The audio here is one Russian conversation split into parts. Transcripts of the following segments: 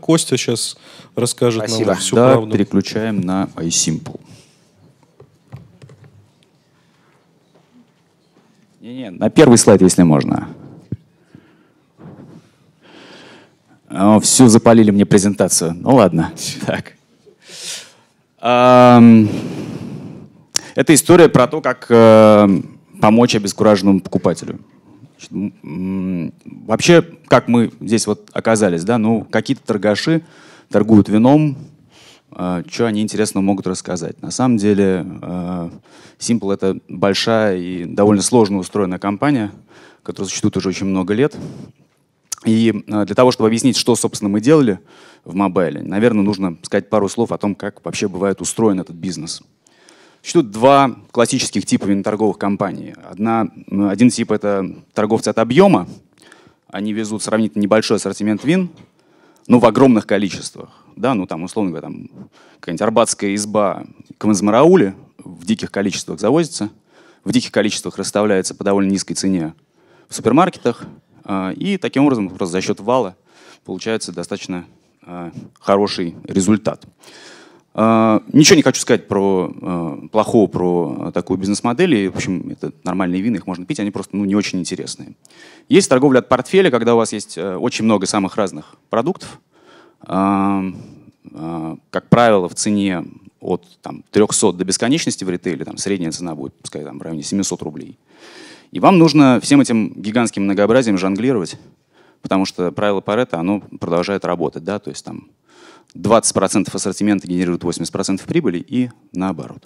Костя сейчас расскажет нам всю да, правду. Переключаем на iSimple. Не-не, на первый слайд, если можно. Все, запалили мне презентацию. Ну ладно. Так. Это история про то, как помочь обескураженному покупателю. Вообще, как мы здесь вот оказались, да, ну, какие-то торгаши торгуют вином, что они интересного могут рассказать. На самом деле, Simple — это большая и довольно сложно устроенная компания, которая существует уже очень много лет. И для того, чтобы объяснить, что, собственно, мы делали в мобайле, наверное, нужно сказать пару слов о том, как вообще бывает устроен этот бизнес. Существует два классических типа виноторговых компаний. Один тип — это торговцы от объема. Они везут сравнительно небольшой ассортимент вин, но в огромных количествах. Да, ну там, условно говоря, там какая-нибудь арбатская изба Кмазмарауле в диких количествах завозится, в диких количествах расставляется по довольно низкой цене в супермаркетах. И таким образом, просто за счет вала, получается достаточно хороший результат. Ничего не хочу сказать плохого про такую бизнес-модель. В общем, это нормальные вина, их можно пить, они просто не очень интересные. Есть торговля от портфеля, когда у вас есть очень много самых разных продуктов. Как правило, в цене от 300 до бесконечности в ритейле, средняя цена будет, пускай, в районе 700 рублей. И вам нужно всем этим гигантским многообразием жонглировать, потому что правило Парето, оно продолжает работать. Да? То есть там 20% ассортимента генерирует 80% прибыли и наоборот.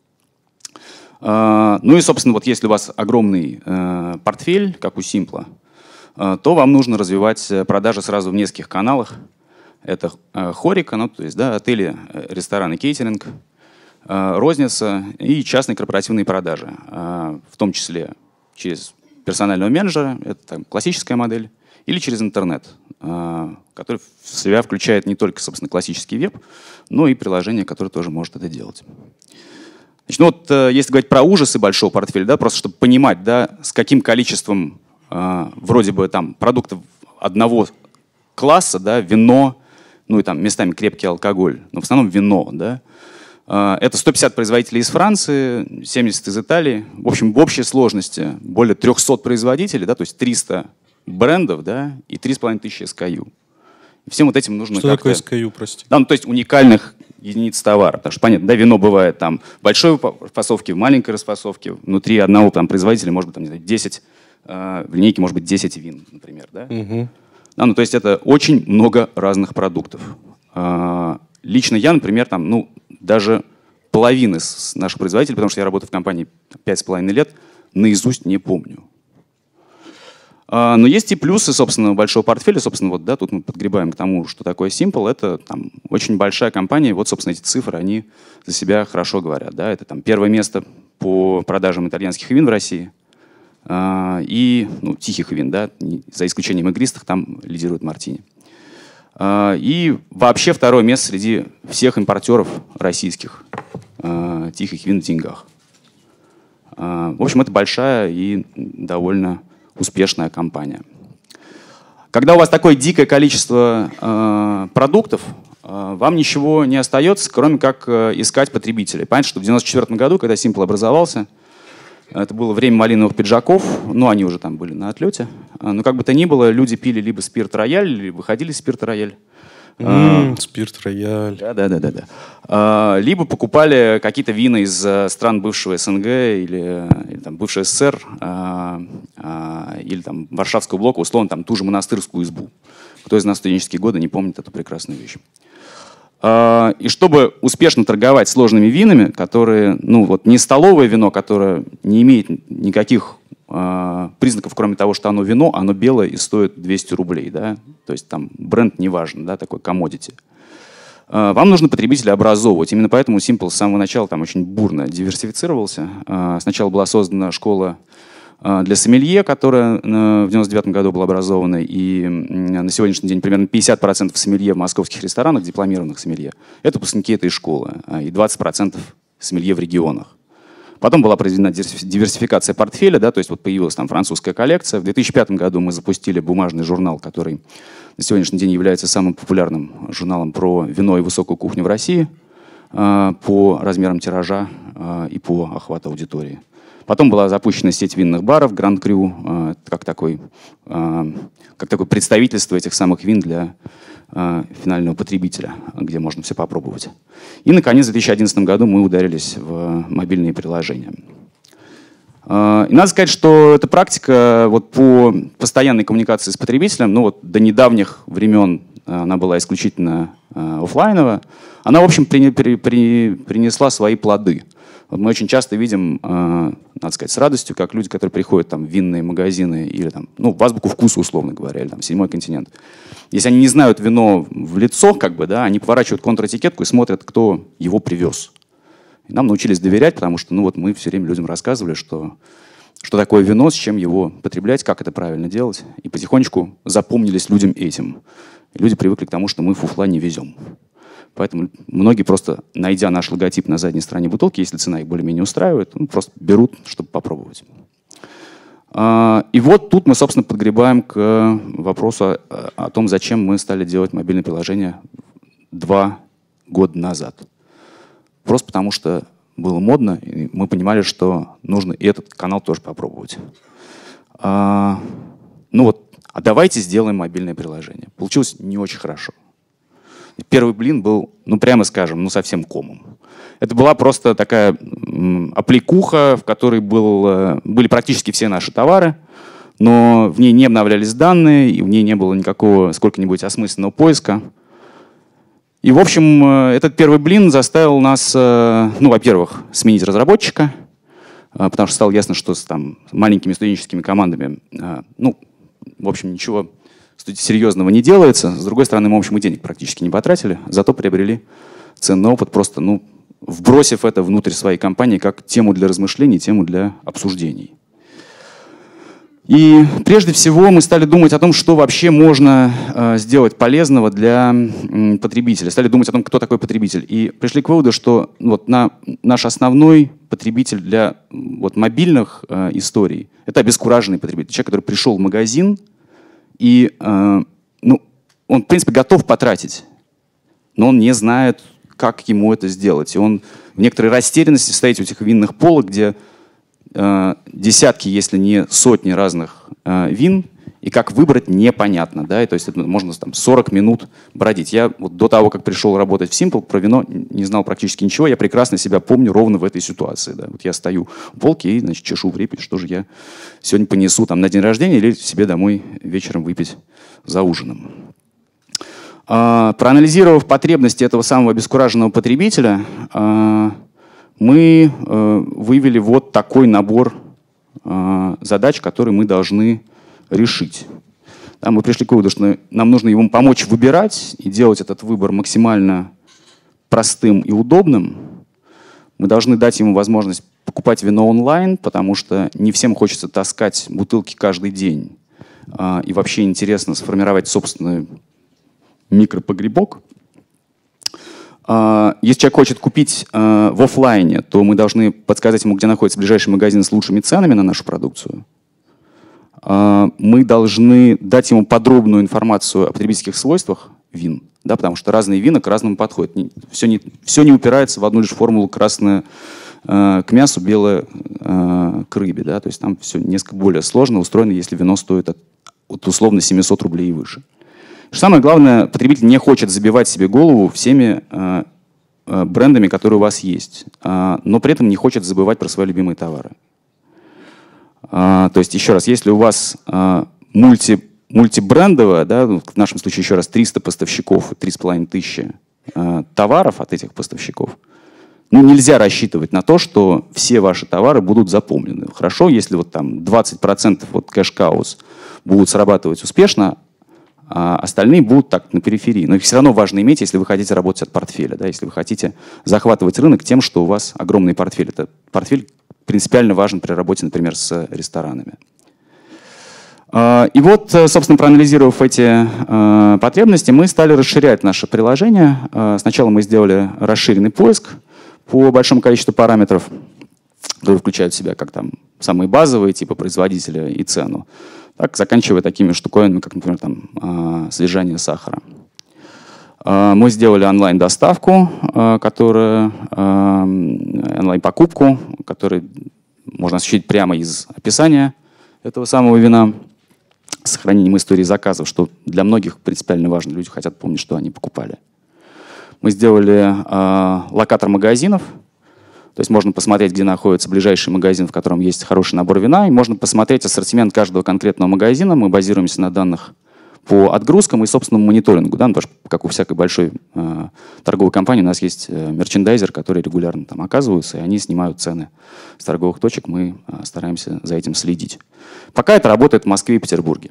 Ну и, собственно, вот если у вас огромный портфель, как у Simple, то вам нужно развивать продажи сразу в нескольких каналах. Это хорика, ну, то есть да, отели, рестораны, кейтеринг, розница и частные корпоративные продажи, в том числе через персонального менеджера, это классическая модель, или через интернет, который в себя включает не только, собственно, классический веб, но и приложение, которое тоже может это делать. Значит, ну вот, если говорить про ужасы большого портфеля, да, просто чтобы понимать, да, с каким количеством вроде бы там продуктов одного класса, да, вино, ну и там местами крепкий алкоголь, но в основном вино, да. Это 150 производителей из Франции, 70 из Италии. В общем, в общей сложности более 300 производителей, да, то есть 300 брендов, да, и 3500 SKU. И всем вот этим нужно Что такое SKU, прости? Да, ну, то есть уникальных единиц товара. Потому что, понятно, да, вино бывает там в большой расфасовке, в маленькой расфасовке. Внутри одного там производителя может быть там, не знаю, 10, в линейке может быть 10 вин, например, да. Угу. Да, ну, то есть это очень много разных продуктов. Лично я, например, там, ну, даже половины с наших производителей, потому что я работаю в компании 5,5 лет, наизусть не помню. Но есть и плюсы, собственно, большого портфеля. Собственно, вот, да, тут мы подгребаем к тому, что такое Simple. Это там очень большая компания. Вот, собственно, эти цифры, они за себя хорошо говорят. Да? Это там первое место по продажам итальянских вин в России. И тихих вин, да, за исключением игристых, там лидирует Мартини. И вообще второе место среди всех импортеров российских тихих вин в деньгах. В общем, это большая и довольно успешная компания. Когда у вас такое дикое количество продуктов, вам ничего не остается, кроме как искать потребителей. Понятно, что в 1994 году, когда Simple образовался, это было время малиновых пиджаков, ну, они уже там были на отлете. Но как бы то ни было, люди пили либо спирт-рояль, либо выходили спирт-рояль. Спирт-рояль. Да. Либо покупали какие-то вина из стран бывшего СНГ или там, бывшего СССР, или там Варшавского блока, условно, там ту же монастырскую избу. Кто из нас в студенческие годы не помнит эту прекрасную вещь. И чтобы успешно торговать сложными винами, которые, ну вот не столовое вино, которое не имеет никаких признаков, кроме того, что оно вино, оно белое и стоит 200 рублей, да, то есть там бренд не важен, да, такой commodity. Вам нужно потребителя образовывать. Именно поэтому Simple с самого начала там очень бурно диверсифицировался. Сначала была создана школа для сомелье, которая в 1999 году была образована, и на сегодняшний день примерно 50% сомелье в московских ресторанах, дипломированных сомелье, это выпускники этой школы, и 20% сомелье в регионах. Потом была произведена диверсификация портфеля, да, то есть вот появилась там французская коллекция. В 2005 году мы запустили бумажный журнал, который на сегодняшний день является самым популярным журналом про вино и высокую кухню в России по размерам тиража и по охвату аудитории. Потом была запущена сеть винных баров Grand Cru, как такое представительство этих самых вин для финального потребителя, где можно все попробовать. И, наконец, в 2011 году мы ударились в мобильные приложения. И надо сказать, что эта практика вот по постоянной коммуникации с потребителем, ну вот до недавних времен она была исключительно офлайновая, она, в общем, принесла свои плоды. Вот мы очень часто видим, надо сказать, с радостью, как люди, которые приходят там, в винные магазины или там, ну, в азбуку вкуса, условно говоря, или там, «Седьмой континент». Если они не знают вино в лицо, как бы, да, они поворачивают контр-этикетку и смотрят, кто его привез. И нам научились доверять, потому что ну, вот мы все время людям рассказывали, что такое вино, с чем его потреблять, как это правильно делать. И потихонечку запомнились людям этим. И люди привыкли к тому, что мы фуфла не везем. Поэтому многие просто, найдя наш логотип на задней стороне бутылки, если цена их более-менее устраивает, ну, просто берут, чтобы попробовать. И вот тут мы, собственно, подгребаем к вопросу о том, зачем мы стали делать мобильное приложение 2 года назад. Просто потому что было модно, и мы понимали, что нужно и этот канал тоже попробовать. Ну вот, а давайте сделаем мобильное приложение. Получилось не очень хорошо. Первый блин был, ну прямо скажем, ну совсем комом. Это была просто такая аппликуха, в которой были практически все наши товары, но в ней не обновлялись данные, и в ней не было никакого сколько-нибудь осмысленного поиска. И, в общем, этот первый блин заставил нас, ну, во-первых, сменить разработчика, потому что стало ясно, что с там, маленькими студенческими командами, ну, в общем, ничего серьезного не делается. С другой стороны, мы, в общем, и денег практически не потратили, зато приобрели ценный опыт, просто, ну, вбросив это внутрь своей компании как тему для размышлений, тему для обсуждений. И прежде всего мы стали думать о том, что вообще можно сделать полезного для потребителя. Стали думать о том, кто такой потребитель. И пришли к выводу, что вот наш основной потребитель для вот, мобильных историй — это обескураженный потребитель. Человек, который пришел в магазин и ну, он, в принципе, готов потратить, но он не знает, как ему это сделать. И он в некоторой растерянности стоит у этих винных полок, где десятки, если не сотни разных вин, и как выбрать непонятно. Да? И, то есть это можно там, 40 минут бродить. Я вот до того, как пришел работать в Simple, про вино не знал практически ничего. Я прекрасно себя помню ровно в этой ситуации. Да? Вот я стою у полки и значит, чешу в репе, что же я сегодня понесу там, на день рождения или себе домой вечером выпить за ужином. Проанализировав потребности этого самого обескураженного потребителя, мы вывели вот такой набор задач, которые мы должны решить. Да, мы пришли к выводу, что нам нужно ему помочь выбирать и делать этот выбор максимально простым и удобным. Мы должны дать ему возможность покупать вино онлайн, потому что не всем хочется таскать бутылки каждый день. И вообще интересно сформировать собственный микропогребок. Если человек хочет купить в офлайне, то мы должны подсказать ему, где находится ближайший магазин с лучшими ценами на нашу продукцию. Мы должны дать ему подробную информацию о потребительских свойствах вин, да, потому что разные вина к разному подходят. Все не упирается в одну лишь формулу: красное к мясу, белое к рыбе. Да, то есть там все несколько более сложно устроено, если вино стоит от условно 700 рублей и выше. Самое главное, потребитель не хочет забивать себе голову всеми брендами, которые у вас есть, но при этом не хочет забывать про свои любимые товары. То есть, еще раз, если у вас мультибрендовая, да, в нашем случае, еще раз, 300 поставщиков, 3500 товаров от этих поставщиков, ну, нельзя рассчитывать на то, что все ваши товары будут запомнены. Хорошо, если вот там 20% вот кэш-каус будут срабатывать успешно, а остальные будут так на периферии. Но их все равно важно иметь, если вы хотите работать от портфеля, да, если вы хотите захватывать рынок тем, что у вас огромный портфель. Это портфель принципиально важен при работе, например, с ресторанами. И вот, собственно, проанализировав эти потребности, мы стали расширять наше приложение. Сначала мы сделали расширенный поиск по большому количеству параметров, которые включают в себя как там самые базовые, типа производителя и цену. Так, заканчивая такими штуковинами, как, например, там, содержание сахара. Мы сделали онлайн-доставку, онлайн-покупку, которую можно осуществить прямо из описания этого самого вина, с сохранением истории заказов, что для многих принципиально важно. Люди хотят помнить, что они покупали. Мы сделали локатор магазинов. То есть можно посмотреть, где находится ближайший магазин, в котором есть хороший набор вина, и можно посмотреть ассортимент каждого конкретного магазина. Мы базируемся на данных по отгрузкам и собственному мониторингу. Да? Потому что, как у всякой большой торговой компании, у нас есть мерчендайзер, которые регулярно там оказываются, и они снимают цены с торговых точек. Мы стараемся за этим следить. Пока это работает в Москве и Петербурге.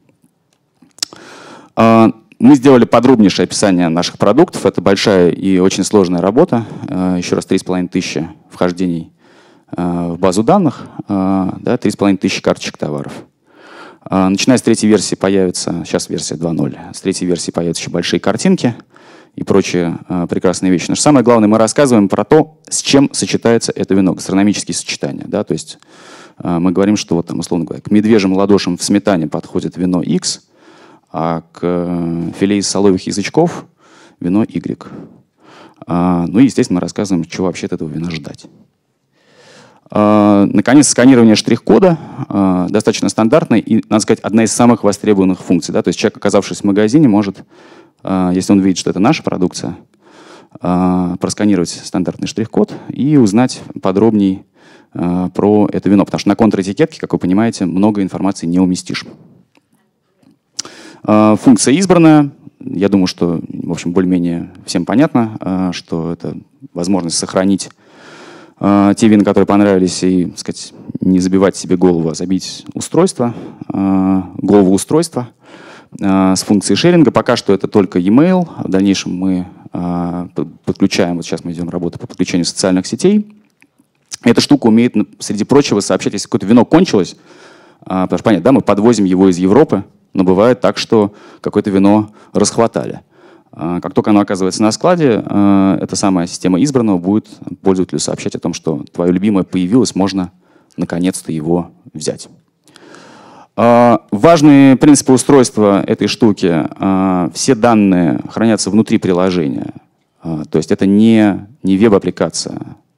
Мы сделали подробнейшее описание наших продуктов. Это большая и очень сложная работа. Еще раз, 3500 вхождений в базу данных, да, 3500 карточек товаров. Начиная с третьей версии появится, сейчас версия 2.0, с третьей версии появятся еще большие картинки и прочие прекрасные вещи. Но самое главное, мы рассказываем про то, с чем сочетается это вино, гастрономические сочетания. Да? То есть мы говорим, что, вот, там, условно говоря, к медвежьим ладошам в сметане подходит вино X, а к филе из соловьих язычков вино Y. Ну и, естественно, мы рассказываем, чего вообще от этого вина ждать. Наконец, сканирование штрих-кода достаточно стандартное и, надо сказать, одна из самых востребованных функций. Да? То есть человек, оказавшись в магазине, может, если он видит, что это наша продукция, просканировать стандартный штрих-код и узнать подробнее про это вино. Потому что на контр-этикетке, как вы понимаете, много информации не уместишь. Функция избранная. Я думаю, что, в общем, более-менее всем понятно, что это возможность сохранить те вина, которые понравились, и, так сказать, не забивать себе голову, а забить устройство, голову устройства с функцией шеринга. Пока что это только e-mail. В дальнейшем мы подключаем, вот сейчас мы идем работать по подключению социальных сетей. Эта штука умеет, среди прочего, сообщать, если какое-то вино кончилось, потому что, понятно, да, мы подвозим его из Европы, но бывает так, что какое-то вино расхватали. Как только оно оказывается на складе, эта самая система избранного будет пользователю сообщать о том, что твое любимое появилось, можно наконец-то его взять. Важные принципы устройства этой штуки. Все данные хранятся внутри приложения. То есть это не веб-аппликация.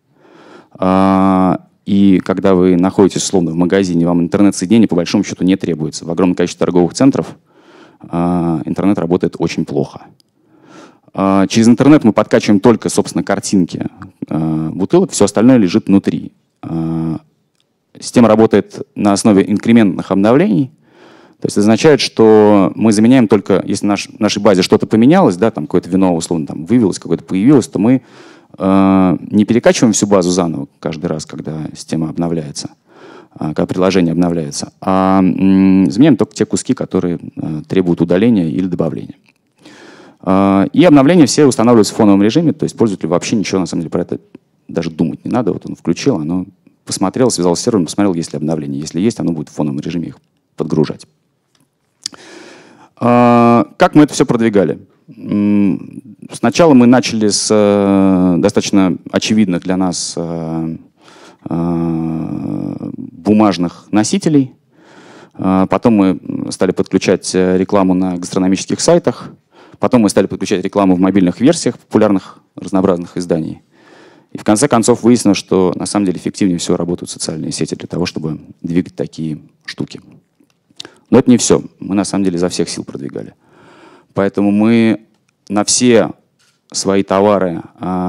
И когда вы находитесь, условно, в магазине, вам интернет-соединение по большому счету не требуется. В огромном количестве торговых центров интернет работает очень плохо. Через интернет мы подкачиваем только, собственно, картинки бутылок, все остальное лежит внутри. Система работает на основе инкрементных обновлений. То есть это означает, что мы заменяем только, если в нашей базе что-то поменялось, да, там какое-то вино, условно, там вывелось, какое-то появилось, то мы не перекачиваем всю базу заново каждый раз, когда система обновляется, когда приложение обновляется, а заменяем только те куски, которые требуют удаления или добавления. И обновления все устанавливаются в фоновом режиме, то есть пользователю вообще ничего, на самом деле, про это даже думать не надо. Вот он включил, оно посмотрел, связался с сервером, посмотрел, есть ли обновления. Если есть, оно будет в фоновом режиме их подгружать. Как мы это все продвигали? Сначала мы начали с достаточно очевидных для нас бумажных носителей. Потом мы стали подключать рекламу на гастрономических сайтах. Потом мы стали подключать рекламу в мобильных версиях популярных разнообразных изданий. И в конце концов выяснилось, что на самом деле эффективнее всего работают социальные сети для того, чтобы двигать такие штуки. Но это не все. Мы на самом деле изо всех сил продвигали. Поэтому мы на все свои товары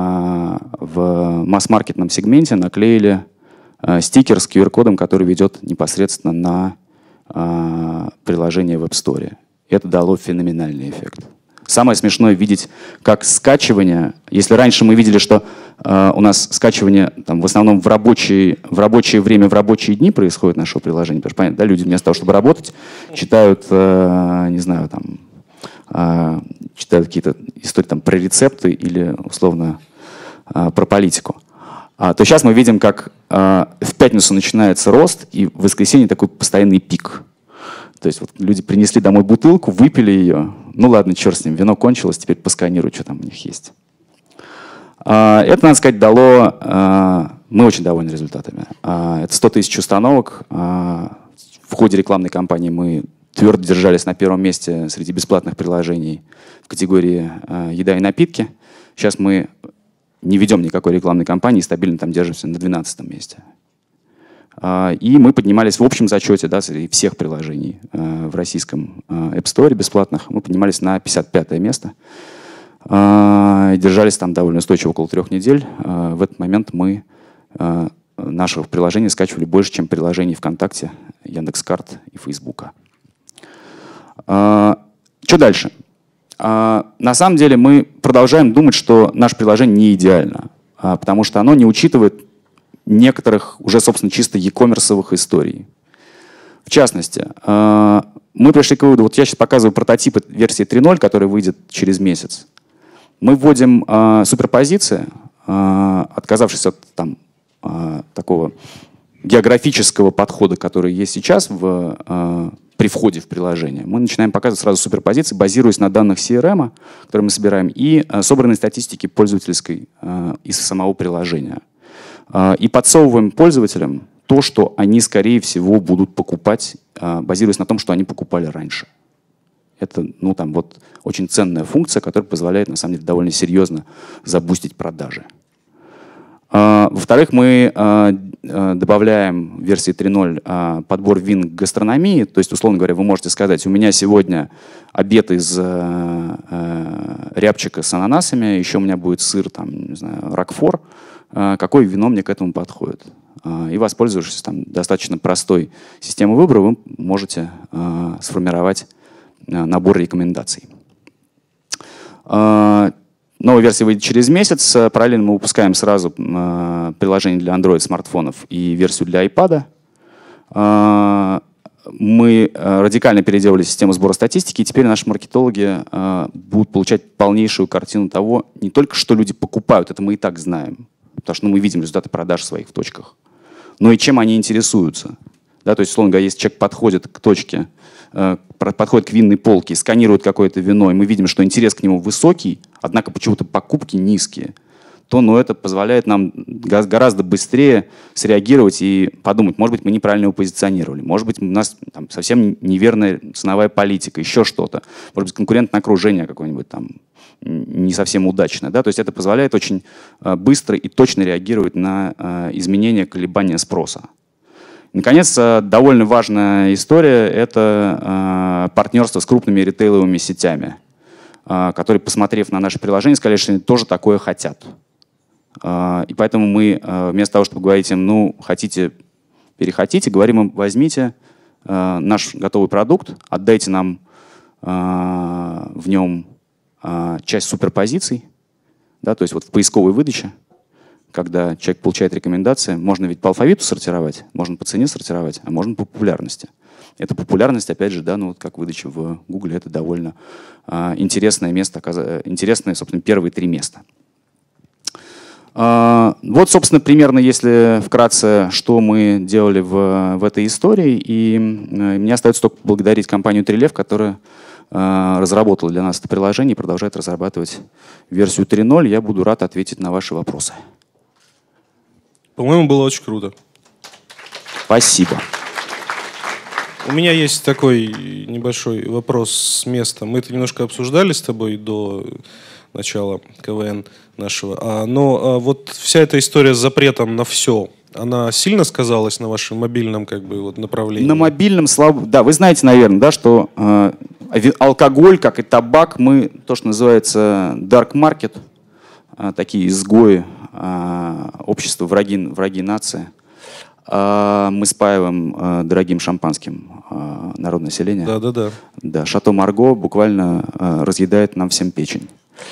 в масс-маркетном сегменте наклеили стикер с QR-кодом, который ведет непосредственно на приложение в App Store. И это дало феноменальный эффект. Самое смешное видеть, как скачивание, если раньше мы видели, что у нас скачивание там, в основном в рабочее время, в рабочие дни происходит нашего приложения, потому что, понятно, да, люди вместо того, чтобы работать, читают, не знаю, там, читают какие-то истории там, про рецепты или, условно, про политику. То сейчас мы видим, как в пятницу начинается рост, и в воскресенье такой постоянный пик. То есть вот люди принесли домой бутылку, выпили ее. Ну ладно, черт с ним, вино кончилось, теперь посканирую, что там у них есть. Это, надо сказать, дало... Мы очень довольны результатами. Это 100 тысяч установок. в ходе рекламной кампании мы твердо держались на первом месте среди бесплатных приложений в категории «Еда и напитки». Сейчас мы не ведем никакой рекламной кампании, стабильно там держимся на 12-м месте. И мы поднимались в общем зачете, да, среди всех приложений в российском App Store бесплатных. Мы поднимались на 55-е место. Держались там довольно устойчиво, около 3 недель. В этот момент мы нашего приложения скачивали больше, чем приложений ВКонтакте, Яндекс.Карт и Фейсбука. Что дальше? На самом деле мы продолжаем думать, что наше приложение не идеально, потому что оно не учитывает некоторых уже, собственно, чисто e-commerce-овых историй. В частности, мы пришли к выводу, вот я сейчас показываю прототип версии 3.0, который выйдет через месяц. Мы вводим суперпозиции, отказавшись от такого географического подхода, который есть сейчас при входе в приложение. Мы начинаем показывать сразу суперпозиции, базируясь на данных CRM, которые мы собираем, и собранной статистики пользовательской из самого приложения. И подсовываем пользователям то, что они, скорее всего, будут покупать, базируясь на том, что они покупали раньше. Это очень ценная функция, которая позволяет, на самом деле, довольно серьезно забустить продажи. Во-вторых, мы добавляем в версии 3.0 подбор вин к гастрономии. То есть, условно говоря, вы можете сказать, у меня сегодня обед из рябчика с ананасами, еще у меня будет сыр, не знаю, рокфор. Какое вино мне к этому подходит? И, воспользовавшись достаточно простой системой выбора, вы можете сформировать набор рекомендаций. Новая версия выйдет через месяц. Параллельно мы выпускаем сразу приложение для Android смартфонов и версию для iPad. Мы радикально переделали систему сбора статистики, и теперь наши маркетологи будут получать полнейшую картину того, не только что люди покупают, это мы и так знаем, потому что мы видим результаты продаж своих в точках, но и чем они интересуются. Да, то есть, условно говоря, если человек подходит к точке, подходит к винной полке, сканирует какое-то вино, и мы видим, что интерес к нему высокий, однако почему-то покупки низкие, то это позволяет нам гораздо быстрее среагировать и подумать, может быть, мы неправильно его позиционировали, может быть, у нас совсем неверная ценовая политика, еще что-то, может быть, конкурентное окружение какое-нибудь не совсем удачное. Да? То есть это позволяет очень быстро и точно реагировать на изменения, колебания спроса. Наконец, довольно важная история – это партнерство с крупными ритейловыми сетями, которые, посмотрев на наше приложение, сказали, что они тоже такое хотят. И поэтому мы вместо того, чтобы говорить им, хотите, перехотите, говорим им, возьмите наш готовый продукт, отдайте нам в нем часть суперпозиций, да, то есть в поисковой выдаче, когда человек получает рекомендации, можно ведь по алфавиту сортировать, можно по цене сортировать, а можно по популярности. Эта популярность, опять же, как выдача в Google, это довольно интересное место, интересные, собственно, первые 3 места. Вот, собственно, примерно, если вкратце, что мы делали в этой истории. И мне остается только поблагодарить компанию Трилев, которая разработала для нас это приложение и продолжает разрабатывать версию 3.0. Я буду рад ответить на ваши вопросы. По-моему, было очень круто. Спасибо. У меня есть такой небольшой вопрос с места. Мы это немножко обсуждали с тобой до начала КВН нашего. Но вот вся эта история с запретом на все, она сильно сказалась на вашем мобильном направлении? На мобильном, да, вы знаете, наверное, да, что алкоголь, как и табак, мы, то, что называется dark market, такие изгои общества, враги нации, мы спаиваем дорогим шампанским народное население. Да. Да, Шато Марго буквально разъедает нам всем печень.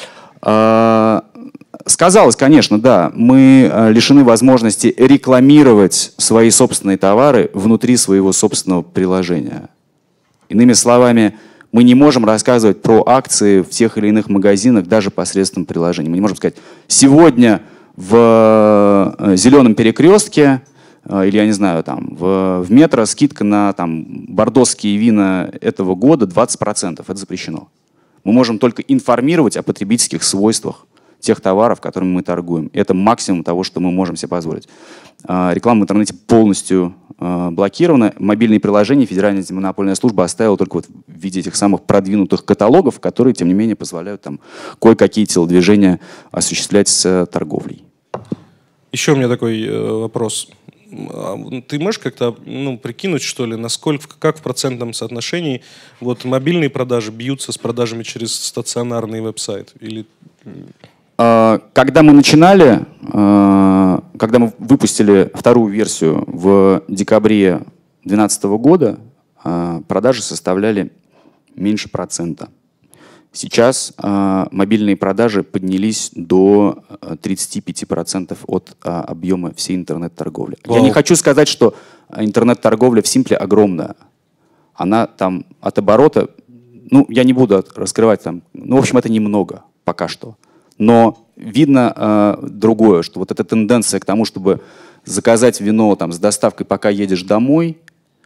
Сказалось, конечно, да, мы лишены возможности рекламировать свои собственные товары внутри своего собственного приложения. Иными словами, мы не можем рассказывать про акции в тех или иных магазинах даже посредством приложения. Мы не можем сказать, сегодня в Зеленом перекрестке или, я не знаю, в метро скидка на бордоские вина этого года 20%. Это запрещено. Мы можем только информировать о потребительских свойствах тех товаров, которыми мы торгуем. Это максимум того, что мы можем себе позволить. Реклама в интернете полностью блокировано. Мобильные приложения Федеральная антимонопольная служба оставила только вот в виде этих самых продвинутых каталогов, которые, тем не менее, позволяют там кое-какие телодвижения осуществлять с торговлей. Еще у меня такой вопрос. Ты можешь как-то прикинуть, что ли, как в процентном соотношении вот мобильные продажи бьются с продажами через стационарный веб-сайт? Или... Когда мы начинали, когда мы выпустили вторую версию в декабре 2012 года, продажи составляли меньше процента. Сейчас мобильные продажи поднялись до 35% от объема всей интернет-торговли. Я не хочу сказать, что интернет-торговля в Симпле огромная. Она там от оборота, я не буду раскрывать там, в общем, это немного пока что. Но видно другое, что вот эта тенденция к тому, чтобы заказать вино там, с доставкой, пока едешь домой,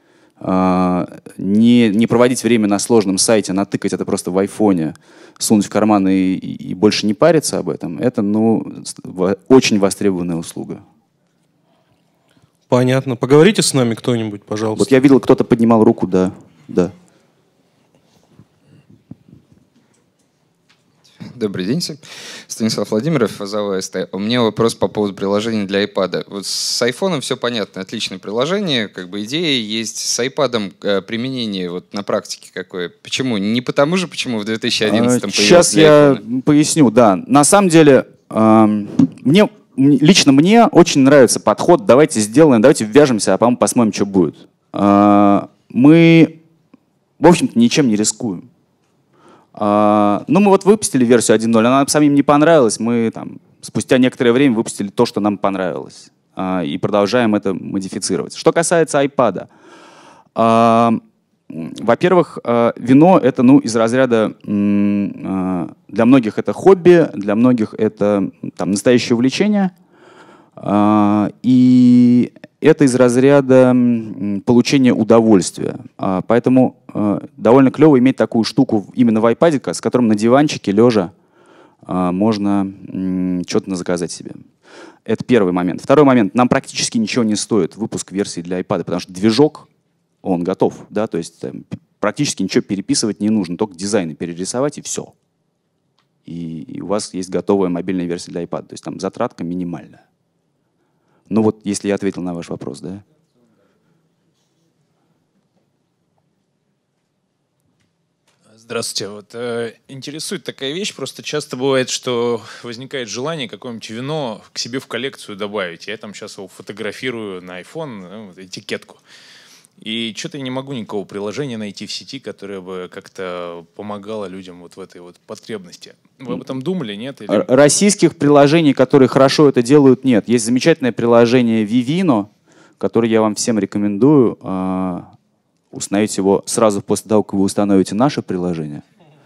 не проводить время на сложном сайте, натыкать это просто в айфоне, сунуть в карман и больше не париться об этом, это очень востребованная услуга. Понятно. Поговорите с нами кто-нибудь, пожалуйста. Вот я видел, кто-то поднимал руку, да. Добрый день всем. Станислав Владимиров, АЗАО СТ. У меня вопрос по поводу приложений для iPad. Вот с iPhone все понятно, отличное приложение, идея есть. С iPad применение вот на практике какое? Почему? Не потому же, почему в 2011 появился. Сейчас я поясню, да. На самом деле, лично мне очень нравится подход. Давайте ввяжемся, а потом посмотрим, что будет. Мы, в общем-то, ничем не рискуем. Мы вот выпустили версию 1.0, она нам самим не понравилась, мы там спустя некоторое время выпустили то, что нам понравилось, и продолжаем это модифицировать. Что касается iPad, во-первых, вино это из разряда, для многих это хобби, для многих это там настоящее увлечение, и это из разряда получения удовольствия. Поэтому довольно клево иметь такую штуку именно в iPad, с которым на диванчике лежа можно что-то заказать себе. Это первый момент. Второй момент. Нам практически ничего не стоит выпуск версии для iPad, потому что движок, он готов. Да? То есть практически ничего переписывать не нужно, только дизайны перерисовать и все. И у вас есть готовая мобильная версия для iPad. То есть там затратка минимальная. Ну вот, если я ответил на ваш вопрос, да? Здравствуйте. Вот интересует такая вещь. Просто часто бывает, что возникает желание какое-нибудь вино к себе в коллекцию добавить. Я там сейчас его фотографирую на iPhone, этикетку. И что-то я не могу никакого приложения найти в сети, которое бы как-то помогало людям вот в этой вот потребности. Вы об этом думали, нет? Или... Российских приложений, которые хорошо это делают, нет. Есть замечательное приложение Vivino, которое я вам всем рекомендую. Установить его сразу после того, как вы установите наше приложение.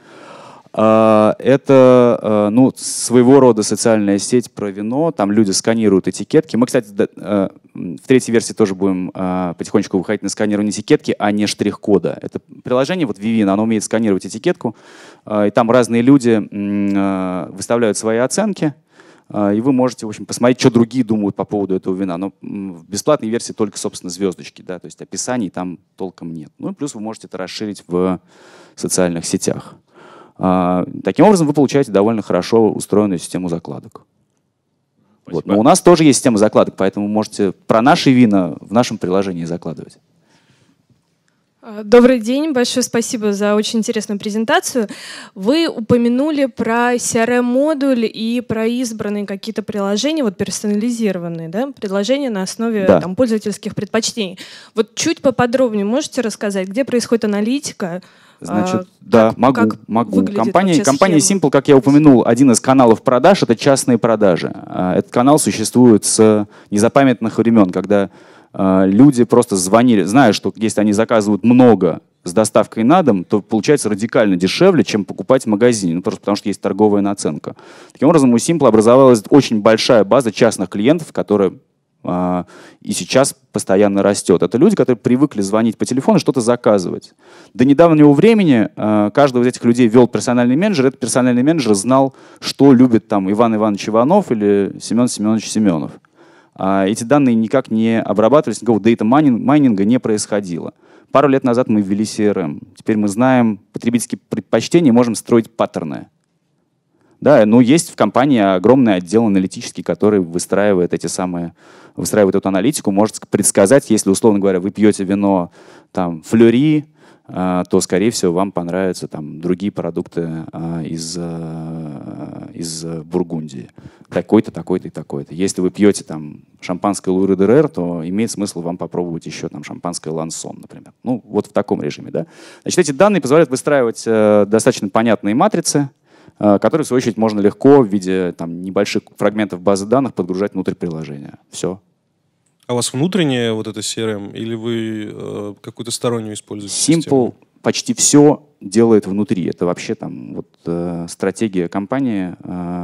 Это своего рода социальная сеть про вино. Там люди сканируют этикетки. Мы, кстати, в третьей версии тоже будем потихонечку выходить на сканирование этикетки, а не штрих-кода. Это приложение, вот Vivino, оно умеет сканировать этикетку. И там разные люди выставляют свои оценки. И вы можете, в общем, посмотреть, что другие думают по поводу этого вина. Но в бесплатной версии только, собственно, звездочки. Да? То есть описаний там толком нет. Ну и плюс вы можете это расширить в социальных сетях. Таким образом, вы получаете довольно хорошо устроенную систему закладок. Вот. Но у нас тоже есть система закладок, поэтому можете про наши вина в нашем приложении закладывать. Добрый день, большое спасибо за очень интересную презентацию. Вы упомянули про CRM-модуль и про избранные какие-то приложения, вот персонализированные, да, предложения на основе там, пользовательских предпочтений. Вот чуть поподробнее можете рассказать, где происходит аналитика? Значит, могу. Компания Simple, как я упомянул, один из каналов продаж — это частные продажи. Этот канал существует с незапамятных времен, когда люди просто звонили, зная, что если они заказывают много с доставкой на дом, то получается радикально дешевле, чем покупать в магазине, просто потому что есть торговая наценка. Таким образом, у Simple образовалась очень большая база частных клиентов, которая и сейчас постоянно растет. Это люди, которые привыкли звонить по телефону, что-то заказывать. До недавнего времени каждого из этих людей вел персональный менеджер. Этот персональный менеджер знал, что любит там Иван Иванович Иванов или Семен Семенович Семенов. эти данные никак не обрабатывались, никакого дейта-майнинга не происходило. Пару лет назад мы ввели CRM. Теперь мы знаем потребительские предпочтения, можем строить паттерны. Да, но есть в компании огромный отдел аналитический, который выстраивает эту аналитику, может предсказать, если, условно говоря, вы пьете вино там флюри, то, скорее всего, вам понравятся там другие продукты из Бургундии. Такой-то, такой-то и такой-то. Если вы пьете там шампанское Луи де Рер, то имеет смысл вам попробовать еще там шампанское Лансон, например. Ну, вот в таком режиме, да. Значит, эти данные позволяют выстраивать достаточно понятные матрицы, которые, в свою очередь, можно легко в виде там небольших фрагментов базы данных подгружать внутрь приложения. Все. А у вас внутренняя вот эта CRM или вы какую-то стороннюю используете? Simple систему? почти все делает внутри. Это вообще там вот стратегия компании.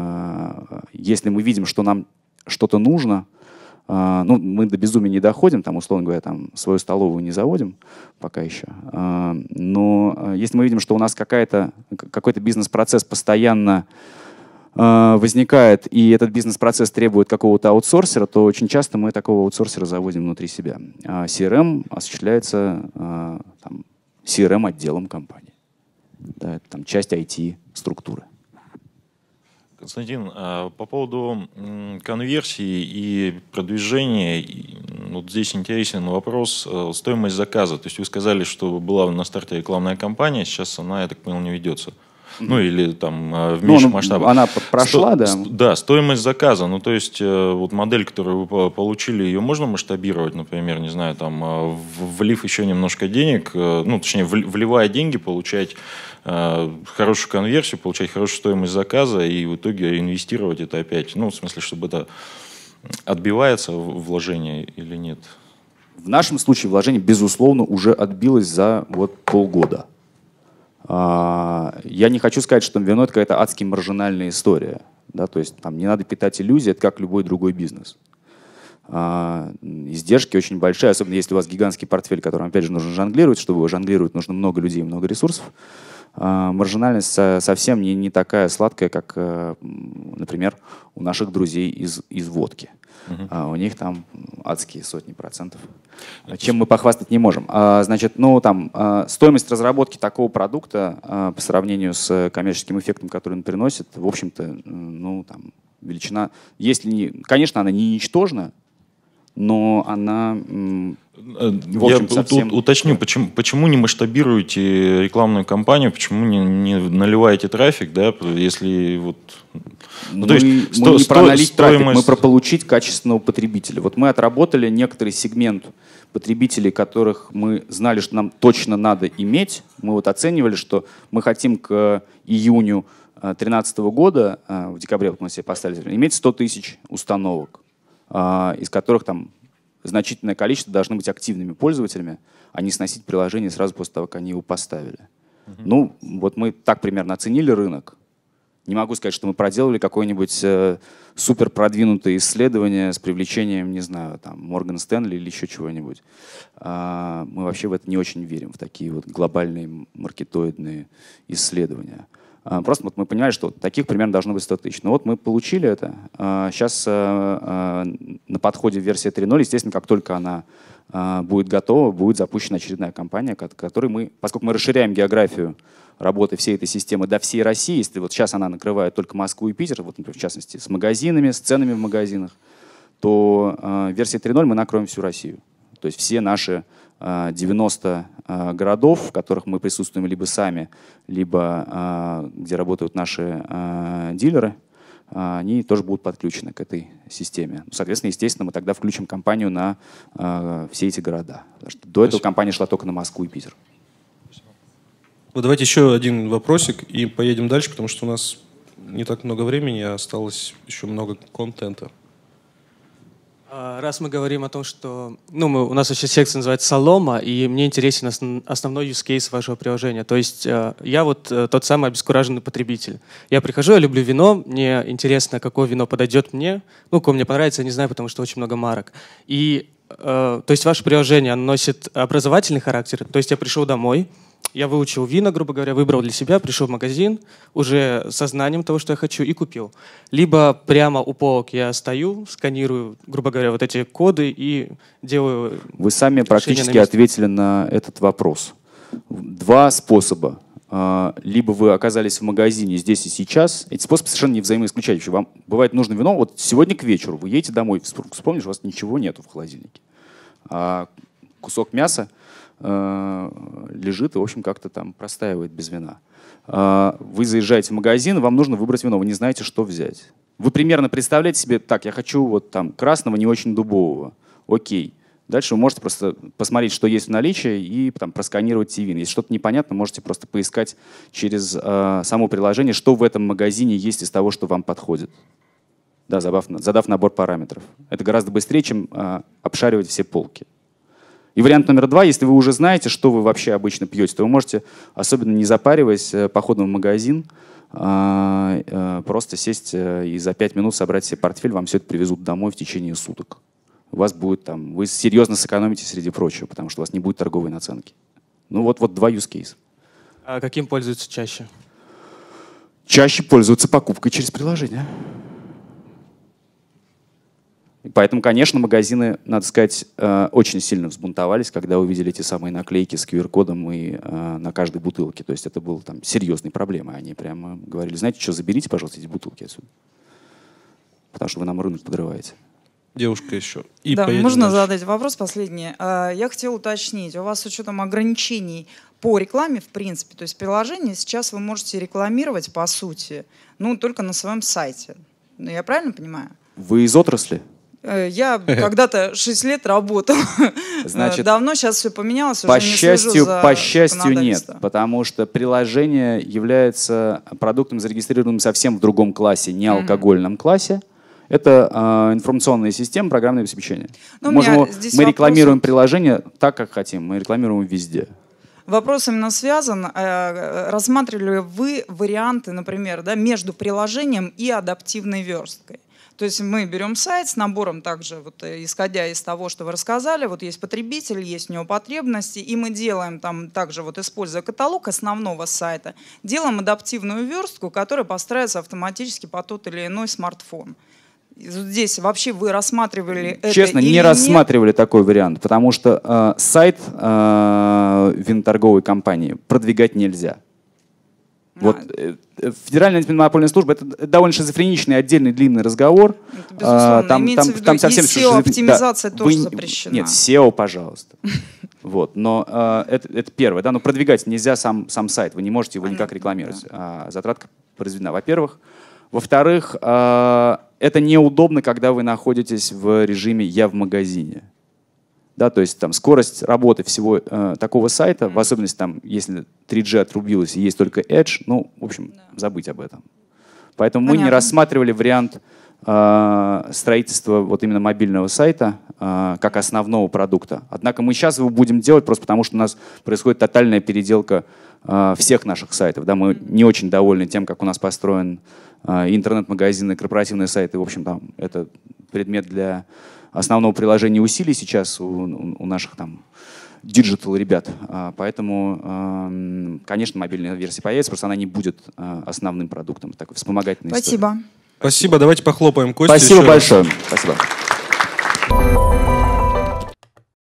Если мы видим, что нам что-то нужно, ну, мы до безумия не доходим, там, условно говоря, там, свою столовую не заводим пока еще. Но если мы видим, что у нас какой-то бизнес-процесс постоянно возникает, и этот бизнес-процесс требует какого-то аутсорсера, то очень часто мы такого аутсорсера заводим внутри себя. CRM осуществляется там, CRM-отделом компании. Да, это там, часть IT-структуры. Константин, по поводу конверсии и продвижения, вот здесь интересен вопрос стоимость заказа. То есть вы сказали, что была на старте рекламная кампания, сейчас она, я так понял, не ведется. Ну или там в меньшем масштабе. Она прошла, да? Да, стоимость заказа. Ну то есть вот модель, которую вы получили, ее можно масштабировать, например, не знаю, там влив еще немножко денег, ну точнее вливая деньги, получать хорошую конверсию, получать хорошую стоимость заказа и в итоге инвестировать это опять. Ну в смысле, чтобы это отбивается вложение или нет? В нашем случае вложение, безусловно, уже отбилось за вот полгода. Я не хочу сказать, что вино — это какая-то адски маржинальная история. Да? То есть там не надо питать иллюзии, это как любой другой бизнес. Издержки очень большие, особенно если у вас гигантский портфель, которым, опять же, нужно жонглировать. Чтобы его жонглировать, нужно много людей, много ресурсов. Маржинальность совсем не такая сладкая, как, например, у наших друзей из водки. У них там адские сотни процентов, чем мы похвастать не можем. Значит, ну, там, стоимость разработки такого продукта по сравнению с коммерческим эффектом, который он приносит, в общем-то, ну, там, величина, если не, конечно, она не ничтожна, но она, в общем, я совсем... уточню, почему не масштабируете рекламную кампанию, почему не наливаете трафик, да, если вот... Мы не про налить трафик, мы про получить качественного потребителя. Вот мы отработали некоторый сегмент потребителей, которых мы знали, что нам точно надо иметь. Мы вот оценивали, что мы хотим к июню 2013 года, в декабре вот мы себе поставили, иметь 100 тысяч установок, из которых там значительное количество должны быть активными пользователями, а не сносить приложение сразу после того, как они его поставили. Ну, вот мы так примерно оценили рынок. Не могу сказать, что мы проделали какое-нибудь супер продвинутое исследование с привлечением, не знаю, там, Морган Стэнли или еще чего-нибудь. Мы вообще в это не очень верим, в такие вот глобальные маркетоидные исследования. Просто вот мы понимали, что таких примерно должно быть 100 тысяч. Но вот мы получили это. Сейчас на подходе версия 3.0, естественно, как только она будет готова, будет запущена очередная кампания, которой мы, поскольку мы расширяем географию работы всей этой системы до всей России, если вот сейчас она накрывает только Москву и Питер, вот, например, в частности, с магазинами, с ценами в магазинах, то версия 3.0 мы накроем всю Россию. То есть все наши 90 городов, в которых мы присутствуем либо сами, либо где работают наши дилеры, они тоже будут подключены к этой системе. Соответственно, естественно, мы тогда включим компанию на все эти города. Потому что до этого компания шла только на Москву и Питер. Вот давайте еще один вопросик и поедем дальше, потому что у нас не так много времени, а осталось еще много контента. Раз мы говорим о том, что у нас вообще секция называется «Солома», и мне интересен основной use case вашего приложения. То есть я вот тот самый обескураженный потребитель. Я прихожу, я люблю вино, мне интересно, какое вино подойдет мне. Какое мне понравится, я не знаю, потому что очень много марок. И то есть ваше приложение оно носит образовательный характер. То есть я пришел домой, я выучил вина, грубо говоря, выбрал для себя, пришел в магазин уже со знанием того, что я хочу, и купил. Либо прямо у полок я стою, сканирую, грубо говоря, вот эти коды и делаю... Вы сами практически ответили на этот вопрос. Два способа. Либо вы оказались в магазине здесь и сейчас. Эти способы совершенно не взаимоисключающие. Вам бывает нужно вино. Вот сегодня к вечеру вы едете домой, вспомнишь, у вас ничего нету в холодильнике. Кусок мяса лежит и, в общем, как-то там простаивает без вина. Вы заезжаете в магазин, вам нужно выбрать вино, вы не знаете, что взять. Вы примерно представляете себе, так, я хочу вот там красного, не очень дубового. Окей. Дальше вы можете просто посмотреть, что есть в наличии, и там, просканировать те вина. Если что-то непонятно, можете просто поискать через само приложение, что в этом магазине есть из того, что вам подходит. Да, задав набор параметров. Это гораздо быстрее, чем обшаривать все полки. И вариант номер 2, если вы уже знаете, что вы вообще обычно пьете, то вы можете, особенно не запариваясь, походом в магазин, просто сесть и за 5 минут собрать себе портфель, вам все это привезут домой в течение суток. У вас будет там, вы серьезно сэкономите среди прочего, потому что у вас не будет торговой наценки. Ну вот 2 use case. А каким пользуются чаще? Чаще пользуются покупкой через приложение. И поэтому, конечно, магазины, надо сказать, очень сильно взбунтовались, когда увидели эти самые наклейки с QR-кодом и на каждой бутылке. То есть это было там серьезной проблемой. Они прямо говорили, знаете что, заберите, пожалуйста, эти бутылки отсюда. Потому что вы нам рынок подрываете. Девушка еще. И да, можно задать вопрос последний. Я хотела уточнить. У вас с учетом ограничений по рекламе, в принципе, то есть приложение сейчас вы можете рекламировать, по сути, ну, только на своем сайте. Я правильно понимаю? Вы из отрасли? Я когда-то 6 лет работал. Значит, давно, сейчас все поменялось. По счастью, нет, потому что приложение является продуктом, зарегистрированным совсем в другом классе, не алкогольном классе. Это информационная система, программное обеспечение. Мы рекламируем приложение так, как хотим. Мы рекламируем везде. Вопрос именно связан. Рассматривали ли вы варианты, например, да, между приложением и адаптивной версткой? То есть мы берем сайт с набором также, вот, исходя из того, что вы рассказали, вот есть потребитель, есть у него потребности, и мы делаем там также, вот, используя каталог основного сайта, делаем адаптивную верстку, которая подстраивается автоматически под тот или иной смартфон. Здесь вообще вы рассматривали это? Честно, не рассматривали такой вариант, потому что сайт виноторговой компании продвигать нельзя. Вот, Федеральная антимонопольная служба — это довольно шизофреничный отдельный длинный разговор. Там совсем SEO-оптимизация тоже запрещена. Нет, SEO, пожалуйста. Вот, но это первое. Да, но продвигать нельзя сам сайт, вы не можете его никак рекламировать. Затратка произведена, во-первых. Во-вторых, это неудобно, когда вы находитесь в режиме «я в магазине». Да, то есть там скорость работы всего такого сайта, в особенности там, если 3G отрубилось и есть только Edge, ну, в общем, забыть об этом. Поэтому мы не рассматривали вариант строительства вот именно мобильного сайта как основного продукта. Однако мы сейчас его будем делать просто потому, что у нас происходит тотальная переделка всех наших сайтов. Да, мы не очень довольны тем, как у нас построен интернет-магазин и корпоративные сайты. В общем, там это предмет для основного приложения усилий сейчас у наших там диджитал ребят. Поэтому, конечно, мобильная версия появится, просто она не будет основным продуктом, так вспомогательной Спасибо. Истории. Спасибо. Давайте похлопаем Костю. Спасибо большое. Спасибо.